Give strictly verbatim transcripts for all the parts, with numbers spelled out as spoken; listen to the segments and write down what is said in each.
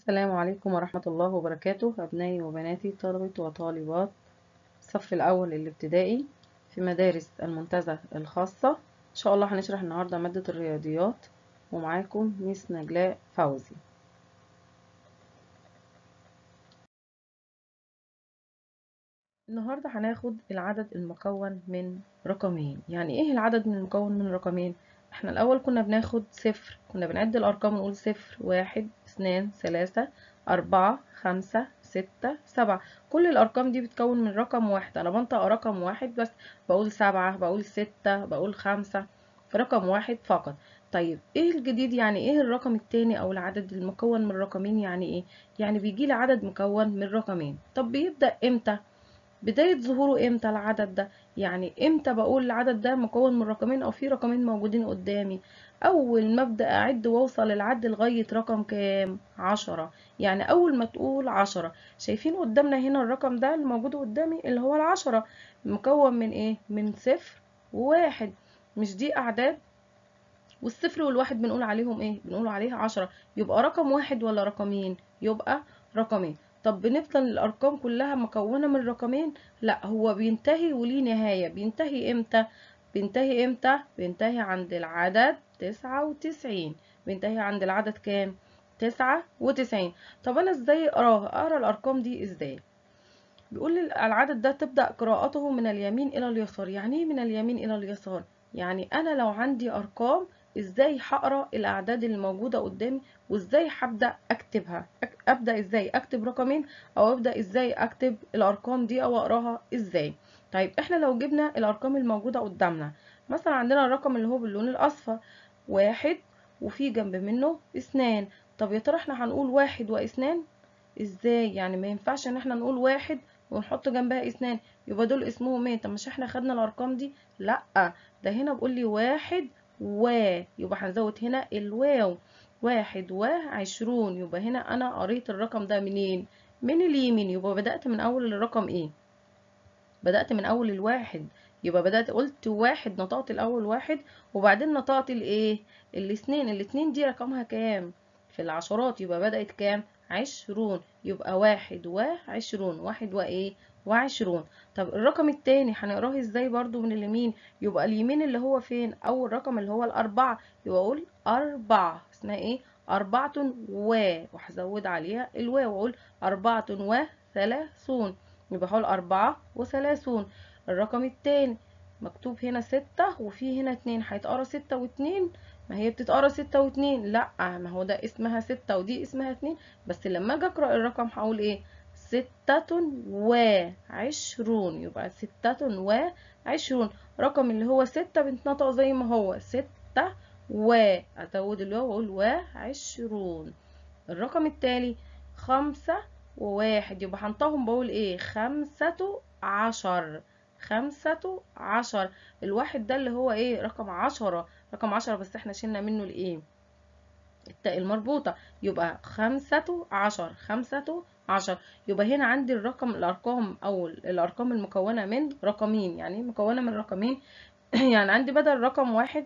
السلام عليكم ورحمة الله وبركاته أبنائي وبناتي طلبة وطالبات الصف الأول الابتدائي في مدارس المنتزه الخاصة. إن شاء الله هنشرح النهاردة مادة الرياضيات ومعاكم ميس نجلاء فوزي. النهاردة هناخد العدد المكون من رقمين. يعني إيه العدد من المكون من رقمين؟ احنا الأول كنا بناخد صفر، كنا بنعد الأرقام ونقول صفر واحد اثنان ثلاثة أربعة خمسة ستة سبعة. كل الأرقام دي بتكون من رقم واحد. أنا بنطق رقم واحد بس، بقول سبعة، بقول ستة، بقول خمسة، رقم واحد فقط. طيب ايه الجديد؟ يعني ايه الرقم التاني أو العدد المكون من رقمين؟ يعني ايه؟ يعني بيجيلي عدد مكون من رقمين. طب بيبدأ امتى؟ بداية ظهوره امتى العدد ده؟ يعني امتى بقول العدد ده مكون من رقمين او في رقمين موجودين قدامي؟ اول ما ابدأ اعد واوصل العد لغاية رقم كام؟ عشرة. يعني اول ما تقول عشرة. شايفين قدامنا هنا الرقم ده اللي موجود قدامي اللي هو العشرة، مكون من ايه؟ من صفر وواحد. مش دي اعداد؟ والصفر والواحد بنقول عليهم ايه؟ بنقول عليه عشرة. يبقى رقم واحد ولا رقمين؟ يبقى رقمين. طب بنفضل الارقام كلها مكونة من رقمين؟ لا، هو بينتهي وليه نهاية. بينتهي امتى؟ بينتهي امتى؟ بينتهي عند العدد تسعة وتسعين. بينتهي عند العدد كام؟ تسعة وتسعين. طب انا ازاي اقراه؟ اقرا الارقام دي ازاي؟ بيقول لي العدد ده تبدأ قراءته من اليمين إلى اليسار. يعني ايه من اليمين إلى اليسار؟ يعني أنا لو عندي أرقام، إزاي هقرأ الأعداد اللي موجودة قدامي وإزاي هبدأ أكتبها؟ أك- أبدأ إزاي أكتب رقمين، أو أبدأ إزاي أكتب الأرقام دي أو أقراها إزاي؟ طيب إحنا لو جبنا الأرقام الموجودة قدامنا، مثلا عندنا الرقم اللي هو باللون الأصفر واحد، وفي جنب منه اثنان. طب يا ترى احنا هنقول واحد واثنان ازاي؟ يعني ما ينفعش ان احنا نقول واحد ونحط جنبها اثنان، يبقى دول اسمهم ايه؟ طب مش احنا خدنا الارقام دي؟ لا، ده هنا بيقول لي واحد و، يبقى هنزود هنا الواو. واحد وعشرون. يبقى هنا انا قريت الرقم ده منين؟ من اليمين. يبقى بدأت من اول الرقم ايه؟ بدأت من اول الواحد. يبقى بدأت قلت واحد، نطقت الاول واحد، وبعدين نطقت الايه؟ الاثنين. الاثنين دي رقمها كام؟ في العشرات. يبقى بدأت كام؟ عشرون. يبقى واحد وعشرون. واحد وايه؟ وعشرون. طب الرقم التاني هنقراه ازاي برضو من اليمين؟ يبقى اليمين اللي هو فين؟ اول رقم اللي هو الاربعة. يبقى اقول اربعة. اسمها ايه؟ اربعة و، وهزود عليها الواو واقول اربعة وثلاثون. يبقى هقول أربعة وثلاثون. الرقم التاني مكتوب هنا ستة وفي هنا اتنين، هيتقرا ستة واتنين؟ ما هي بتتقرا ستة واتنين. لا، ما هو ده اسمها ستة ودي اسمها اتنين. بس لما اجي اقرا الرقم هقول ايه؟ ستة وعشرون. يبقى ستة وعشرون. رقم اللي هو ستة بنتنطق زي ما هو ستة، وازود الواو واقول وعشرون. الرقم التالي خمسة وواحد. يبقى هنطقهم بقول ايه؟ خمسة عشر. خمسة عشر. الواحد ده اللي هو ايه؟ رقم عشرة. رقم عشرة بس احنا شلنا منه الايه؟ التاء المربوطة. يبقى خمسة عشر. خمسة عشر. يبقى هنا عندي الرقم، الارقام او الارقام المكونة من رقمين. يعني ايه مكونة من رقمين؟ يعني عندي بدل رقم واحد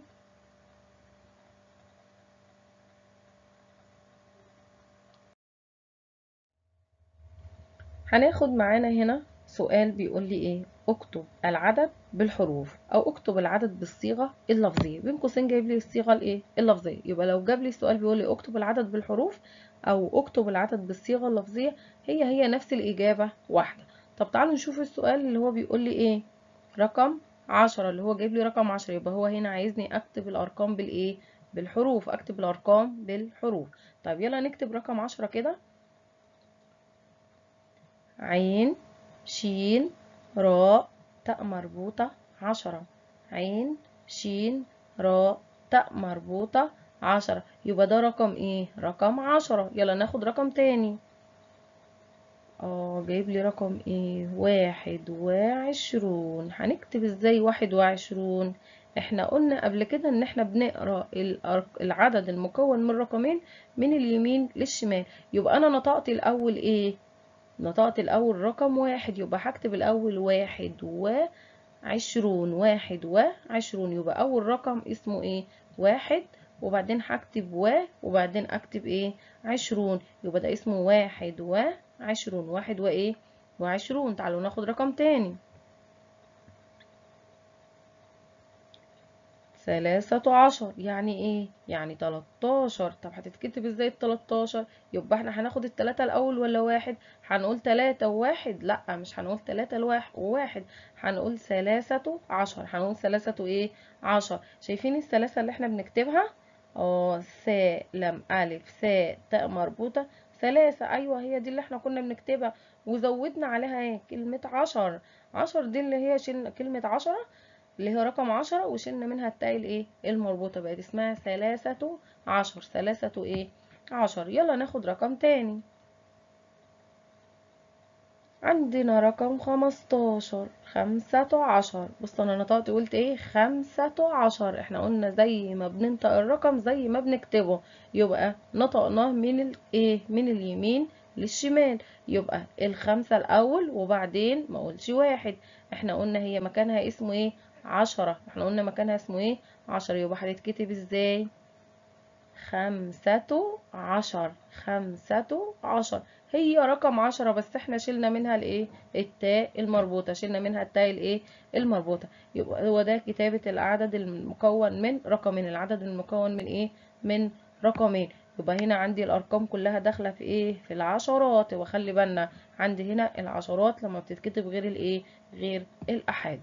هناخد معانا هنا سؤال بيقول لي ايه؟ اكتب العدد بالحروف او اكتب العدد بالصيغه اللفظيه. بين قوسين جايب لي الصيغه الايه؟ اللفظيه. يبقى لو جاب لي السؤال بيقول لي اكتب العدد بالحروف او اكتب العدد بالصيغه اللفظيه، هي هي نفس الاجابه واحده. طب تعالوا نشوف السؤال اللي هو بيقول لي ايه؟ رقم عشرة، اللي هو جايب لي رقم عشرة. يبقى هو هنا عايزني اكتب الارقام بالايه؟ بالحروف. اكتب الارقام بالحروف. طيب يلا نكتب رقم عشرة كده. عين شين راء تاء مربوطة عشرة. عين شين راء تاء مربوطة عشرة. يبقى ده رقم ايه؟ رقم عشرة. يلا ناخد رقم تاني. اه جايب لي رقم ايه؟ واحد وعشرون. هنكتب ازاي واحد وعشرون؟ احنا قلنا قبل كده ان احنا بنقرا الأرق- العدد المكون من رقمين من اليمين للشمال. يبقى انا نطقت الاول ايه؟ نطقت الأول رقم واحد. يبقى هكتب الأول واحد وعشرون. واحد وعشرون. يبقى أول رقم اسمه ايه؟ واحد وبعدين هكتب و وبعدين اكتب ايه عشرون، يبقى ده اسمه واحد وعشرون. واحد وايه وعشرون. تعالوا ناخد رقم تاني. ثلاثة عشر يعني ايه؟ يعني تلاتاشر. طب هتتكتب ازاي التلاتاشر؟ يبقى احنا هناخد التلاتة الاول ولا واحد؟ هنقول تلاتة وواحد؟ لا، مش هنقول تلاتة وواحد، هنقول ثلاثة عشر. هنقول ثلاثة ايه عشر. شايفين الثلاثة اللي احنا بنكتبها؟ اه، ث لم الف ث تاء مربوطة ثلاثة. ايوه هي دي اللي احنا كنا بنكتبها، وزودنا عليها ايه كلمة عشر. عشر دي اللي هي شلنا كلمة عشرة اللي هي رقم عشرة وشلنا منها التاء الايه المربوطة، بقت اسمها ثلاثة عشر. ثلاثة ايه عشر. يلا ناخد رقم تاني. عندنا رقم خمستاشر. خمسة عشر. بص انا نطقت قلت ايه خمسة عشر. احنا قلنا زي ما بننطق الرقم زي ما بنكتبه، يبقى نطقناه من الايه من اليمين للشمال. يبقى الخمسة الاول وبعدين ما اقولش واحد. احنا قلنا هي مكانها اسمه ايه عشرة. احنا قلنا مكانها اسمه ايه عشرة. يبقى هتتكتب ازاي خمسة عشر. خمسة عشر هي رقم عشرة، بس احنا شلنا منها الايه التاء المربوطة. شلنا منها التاء الايه المربوطة. يبقى هو ده كتابة العدد المكون من رقمين. العدد المكون من ايه من رقمين. يبقى هنا عندي الارقام كلها داخلة في ايه في العشرات. وخلي بالنا عندي هنا العشرات لما بتتكتب غير الايه غير الاحاد.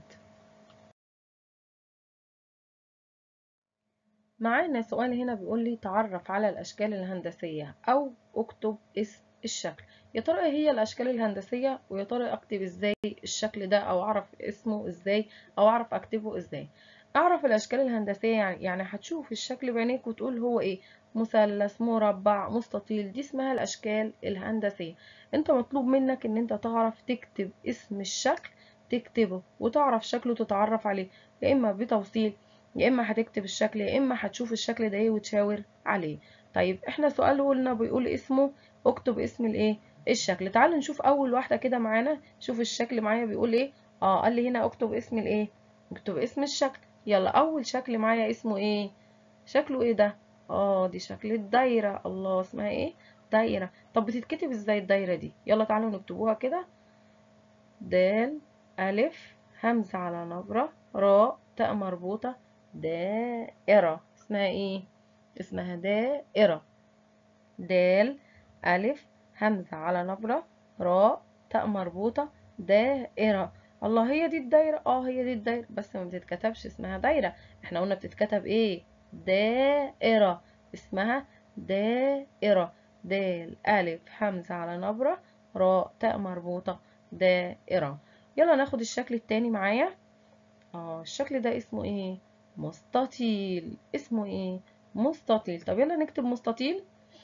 معانا سؤال هنا بيقول لي تعرف على الأشكال الهندسية أو اكتب اسم الشكل. يا ترى ايه هي الأشكال الهندسية، ويا ترى أكتب ازاي الشكل ده، أو أعرف اسمه ازاي، أو أعرف أكتبه ازاي. أعرف الأشكال الهندسية يعني يعني هتشوف الشكل بعينيك وتقول هو ايه مثلث مربع مستطيل. دي اسمها الأشكال الهندسية. انت مطلوب منك ان انت تعرف تكتب اسم الشكل، تكتبه وتعرف شكله تتعرف عليه، يا إما بتوصيل يا اما هتكتب الشكل يا اما هتشوف الشكل ده ايه وتشاور عليه. طيب احنا سؤال لنا بيقول اسمه اكتب اسم الايه الشكل. تعالوا نشوف اول واحده كده معانا. شوف الشكل معايا بيقول ايه. اه قال لي هنا اكتب اسم الايه اكتب اسم الشكل. يلا اول شكل معايا اسمه ايه شكله ايه ده؟ اه دي شكل الدايره. الله، اسمها ايه دايره. طب بتتكتب ازاي الدايره دي؟ يلا تعالوا نكتبوها كده. د ألف همزة على نبرة راء تاء مربوطة دائرة. اسمها ايه اسمها دائرة. دال ألف همزة على نبرة راء تاء مربوطة دائرة. الله، هي دي الدايرة. اه هي دي الدايرة، بس ما بتتكتبش اسمها دايرة. احنا قلنا بتتكتب ايه دائرة. اسمها دائرة. دال ألف همزة على نبرة راء تاء مربوطة دائرة. يلا ناخد الشكل التاني معايا. اه الشكل ده اسمه ايه مستطيل. اسمه ايه مستطيل. طب يلا نكتب مستطيل.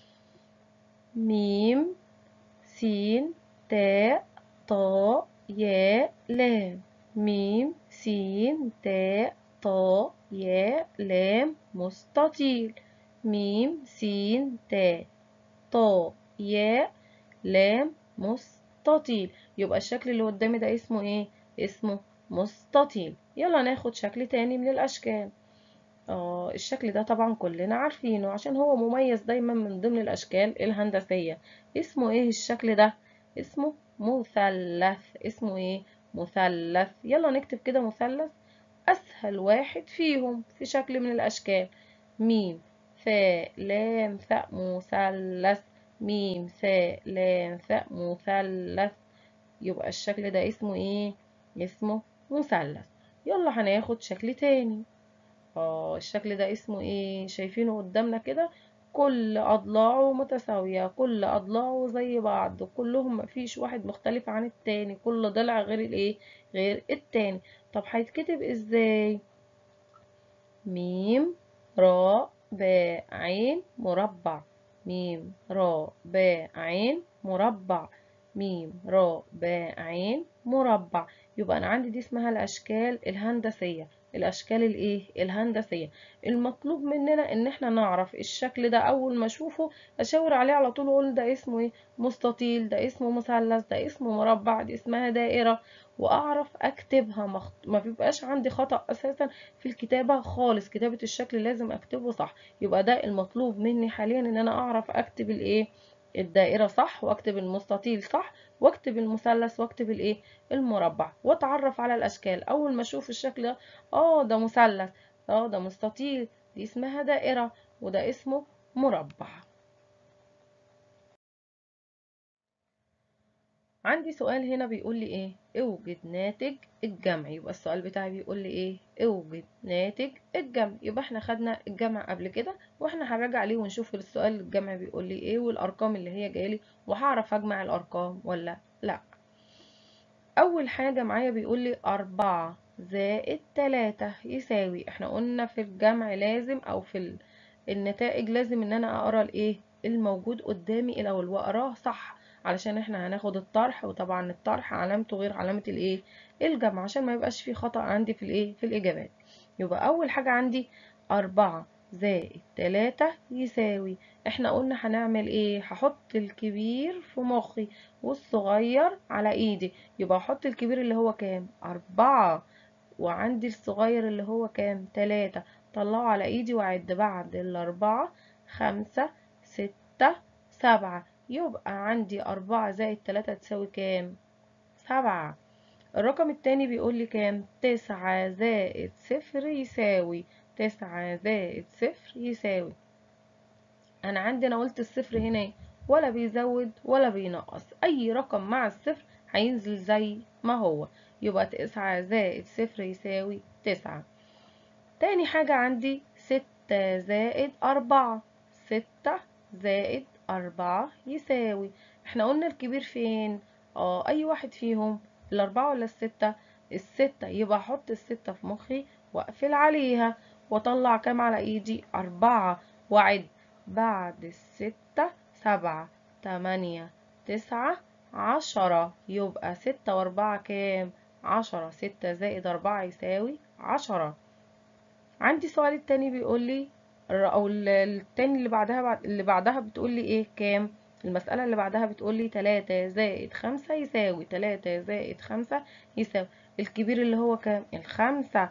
ميم سين تاء طاء ياء لام. ميم سين تاء طاء ياء لام مستطيل. ميم سين تاء طاء ياء لام مستطيل. يبقى الشكل اللي قدامي ده اسمه ايه اسمه مستطيل. يلا ناخد شكل تاني من الاشكال. اه الشكل ده طبعا كلنا عارفينه عشان هو مميز دايما من ضمن الاشكال الهندسية. اسمه ايه الشكل ده؟ اسمه مثلث. اسمه ايه مثلث. يلا نكتب كده مثلث. اسهل واحد فيهم في شكل من الاشكال ميم ثاء لام ثاء مثلث. ميم ثاء لام ثاء مثلث. يبقى الشكل ده اسمه ايه اسمه مثلث. يلا هناخد شكل تاني. اه الشكل ده اسمه ايه شايفينه قدامنا كده. كل اضلاعه متساوية، كل اضلاعه زي بعض، كلهم مفيش واحد مختلف عن التاني، كل ضلع غير الايه غير التاني. طب هيتكتب ازاي؟ ميم راء باء عين مربع. ميم راء باء عين مربع. ميم راء باء عين مربع. يبقى انا عندي دي اسمها الاشكال الهندسية. الاشكال الايه الهندسيه. المطلوب مننا ان احنا نعرف الشكل ده اول ما اشوفه اشاور عليه على طول واقول ده اسمه ايه، مستطيل، ده اسمه مثلث، ده اسمه مربع، دي اسمها دائره، واعرف اكتبها. مخ... ما بيبقاش عندي خطأ اساسا في الكتابه خالص، كتابه الشكل لازم اكتبه صح. يبقى ده المطلوب مني حاليا، ان انا اعرف اكتب الايه الدائره صح، واكتب المستطيل صح، واكتب المثلث، واكتب الايه المربع، واتعرف على الاشكال. اول ما اشوف الشكل ده، اه ده مثلث، اه ده مستطيل، دي اسمها دائره، وده اسمه مربع. عندي سؤال هنا بيقول لي ايه، اوجد ناتج الجمع. يبقى السؤال بتاعي بيقول لي ايه، اوجد ناتج الجمع. يبقى احنا خدنا الجمع قبل كده، واحنا هنراجع عليه ونشوف السؤال الجمع بيقول لي ايه، والارقام اللي هي جايه لي، وهعرف اجمع الارقام ولا لا. اول حاجه معايا بيقول لي أربعة زائد تلاتة يساوي، احنا قلنا في الجمع لازم، او في ال- النتائج لازم ان انا اقرا الايه الموجود قدامي الاول واقراه صح، علشان احنا هناخد الطرح، وطبعا الطرح علامته غير علامه الايه الجمع، عشان ما يبقاش في خطأ عندي في الايه في الاجابات. يبقى اول حاجه عندي أربعة زائد تلاتة يساوي، احنا قلنا هنعمل ايه، هحط الكبير في مخي والصغير على ايدي. يبقى احط الكبير اللي هو كام، أربعة، وعندي الصغير اللي هو كام، تلاتة. طلعه على ايدي واعد بعد الأربعة، خمسة، ستة، سبعة. يبقى عندي أربعة زائد تلاتة تساوي كام، سبعة. الرقم التاني بيقول لي كام، تسعة زائد صفر يساوي، تسعة زائد صفر يساوي، انا عندي انا قلت الصفر هنا ولا بيزود ولا بينقص، اي رقم مع الصفر هينزل زي ما هو. يبقى تسعة زائد صفر يساوي تسعة. تاني حاجة عندي ستة زائد أربعة، ستة زائد أربعة يساوي، احنا قلنا الكبير فين، اه اي واحد فيهم، الأربعة ولا الستة، الستة. يبقى احط الستة في مخي واقفل عليها، واطلع كام على ايدي، أربعة، واعد بعد الستة، سبعة، تمانية، تسعة، عشرة. يبقى ستة وأربعة كام، عشرة. ستة زائد أربعة يساوي عشرة. عندي سؤال التاني بيقول لي، او ال- التاني اللي بعدها بعد اللي بعدها بتقول لي ايه كام، المسألة اللي بعدها بتقول لي تلاتة زائد خمسة يساوي، تلاتة زائد خمسة يساوي، الكبير اللي هو كام، الخمسة،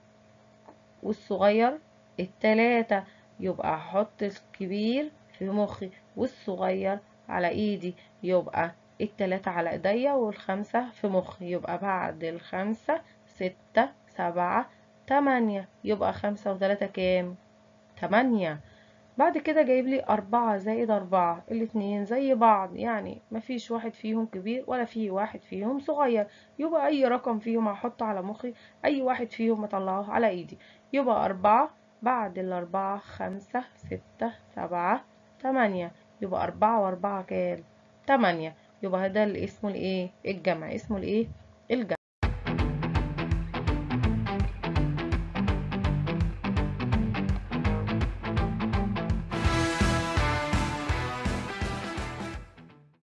والصغير التلاتة. يبقى هحط الكبير في مخي والصغير على ايدي، يبقى التلاتة على ايديا والخمسة في مخي. يبقى بعد الخمسة ستة، سبعة، تمانية. يبقى خمسة وتلاتة كام، تمانية. بعد كده جايب لي أربعة زائد أربعة، الاتنين زي بعض، يعني مفيش واحد فيهم كبير ولا في واحد فيهم صغير. يبقى أي رقم فيهم هحطه على مخي، أي واحد فيهم أطلعه على إيدي. يبقى أربعة بعد الأربعة، خمسة، ستة، سبعة، تمانية. يبقى أربعة وأربعة كام، تمانية. يبقى ده اللي اسمه الإيه الجمع، اسمه الإيه الجمع.